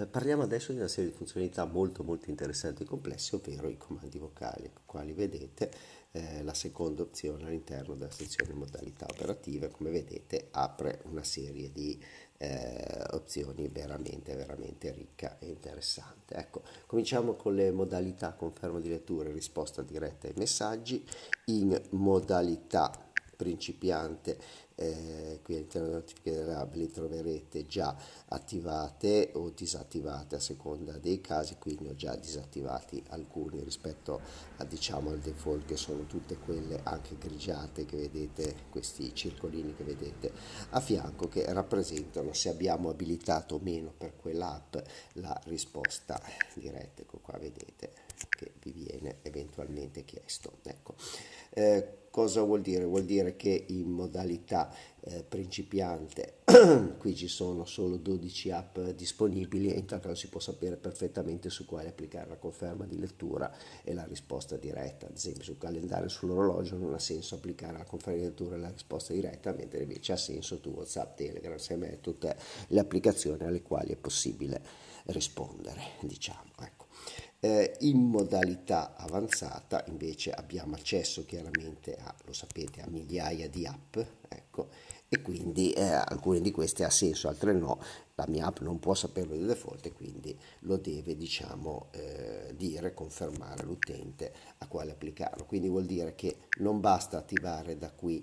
Parliamo adesso di una serie di funzionalità molto molto interessanti e complesse, ovvero i comandi vocali, quali vedete la seconda opzione all'interno della sezione modalità operative, come vedete apre una serie di opzioni veramente ricca e interessante. Ecco, cominciamo con le modalità conferma di lettura e risposta diretta ai messaggi. In modalità principiante, qui all'interno delle notifiche delle app li troverete già attivate o disattivate a seconda dei casi, quindi ho già disattivati alcuni rispetto a, diciamo, al default, che sono tutte quelle anche grigiate che vedete, questi circolini che vedete a fianco, che rappresentano se abbiamo abilitato o meno per quell'app la risposta diretta. Ecco qua vedete che vi viene eventualmente chiesto. Ecco. Cosa vuol dire? Vuol dire che in modalità principiante qui ci sono solo 12 app disponibili e in tal caso si può sapere perfettamente su quale applicare la conferma di lettura e la risposta diretta. Ad esempio sul calendario e sull'orologio non ha senso applicare la conferma di lettura e la risposta diretta, mentre invece ha senso su WhatsApp, Telegram, SMS, tutte le applicazioni alle quali è possibile rispondere, diciamo. Ecco. In modalità avanzata invece abbiamo accesso chiaramente a, lo sapete, a migliaia di app, ecco, e quindi alcune di queste ha senso, altre no. La mia app non può saperlo di default e quindi lo deve, diciamo, dire, confermare l'utente a quale applicarlo. Quindi vuol dire che non basta attivare da qui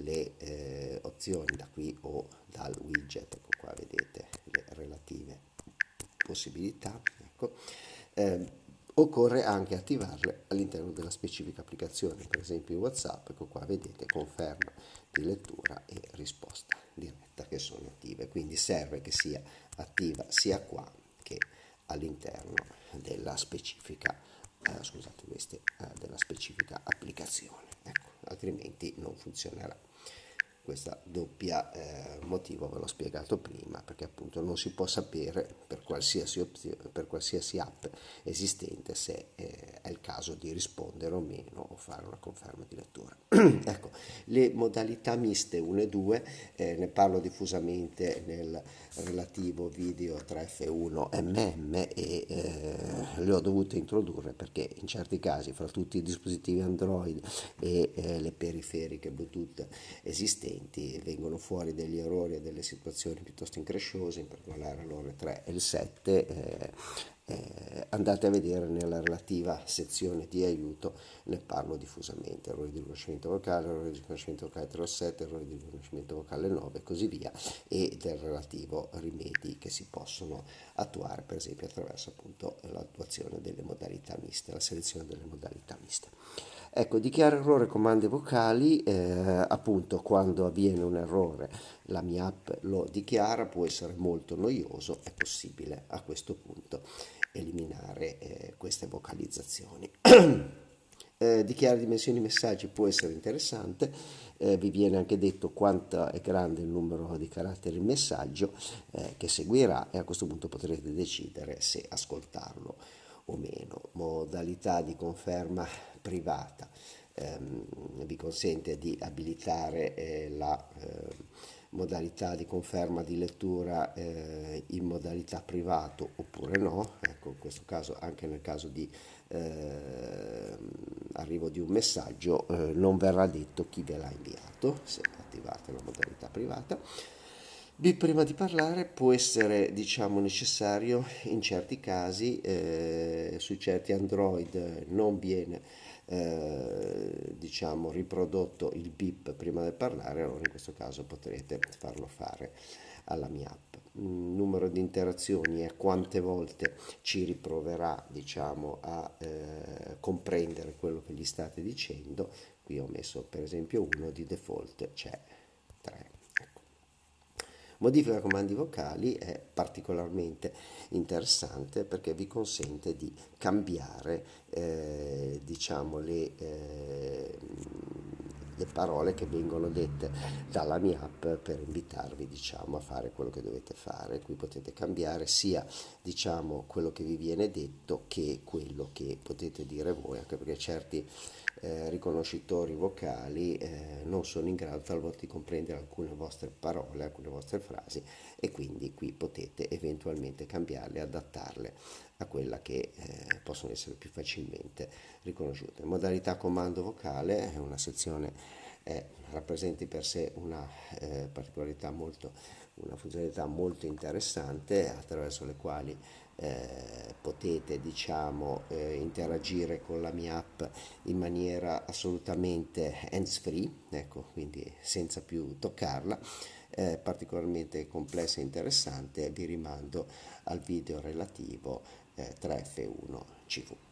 le opzioni, da qui o dal widget, ecco qua vedete le relative possibilità, ecco. Occorre anche attivarle all'interno della specifica applicazione, per esempio in WhatsApp, ecco qua vedete conferma di lettura e risposta diretta che sono attive, quindi serve che sia attiva sia qua che all'interno della specifica, della specifica applicazione, ecco, altrimenti non funzionerà. Questa doppia motivo ve l'ho spiegato prima, perché appunto non si può sapere per qualsiasi app esistente se è il caso di rispondere o meno o fare una conferma di lettura. Ecco, le modalità miste 1 e 2, ne parlo diffusamente nel relativo video 3F1 e le ho dovute introdurre perché in certi casi, fra tutti i dispositivi Android e le periferiche Bluetooth esistenti, vengono fuori degli errori e delle situazioni piuttosto incresciose, in particolare l'ore 3 e il 7. Andate a vedere nella relativa sezione di aiuto, ne parlo diffusamente: errori di riconoscimento vocale, errori di riconoscimento vocale 3 o 7, errori di riconoscimento vocale 9 e così via, e del relativo rimedi che si possono attuare, per esempio attraverso appunto l'attuazione delle modalità miste, la selezione delle modalità miste. Ecco, dichiara errore comandi vocali, appunto quando avviene un errore la mia app lo dichiara, può essere molto noioso, è possibile a questo punto eliminare queste vocalizzazioni. Dichiara dimensioni di messaggi può essere interessante, vi viene anche detto quanto è grande il numero di caratteri il messaggio che seguirà e a questo punto potrete decidere se ascoltarlo o meno. Modalità di conferma privata vi consente di abilitare la modalità di conferma di lettura in modalità privato oppure no. Ecco, in questo caso, anche nel caso di arrivo di un messaggio, non verrà detto chi ve l'ha inviato se attivate la modalità privata. B, prima di parlare può essere, diciamo, necessario in certi casi, su certi Android non viene diciamo riprodotto il beep prima di parlare, allora in questo caso potrete farlo fare alla mia app. Numero di interazioni è quante volte ci riproverà, diciamo, a comprendere quello che gli state dicendo. Qui ho messo per esempio 1, di default c'è 3. Modifica comandi vocali è particolarmente interessante perché vi consente di cambiare diciamo le parole che vengono dette dalla mia app per invitarvi, diciamo, a fare quello che dovete fare. Qui potete cambiare sia, diciamo, quello che vi viene detto che quello che potete dire voi, anche perché certi riconoscitori vocali non sono in grado talvolta di comprendere alcune vostre parole, alcune vostre frasi e quindi qui potete eventualmente cambiarle, adattarle a quella che possono essere più facilmente riconosciute. Modalità comando vocale è una sezione, rappresenta per sé una particolarità molto, una funzionalità molto interessante attraverso le quali potete diciamo interagire con la mia app in maniera assolutamente hands free, ecco, quindi senza più toccarla, particolarmente complessa e interessante. Vi rimando al video relativo 3F1 CV.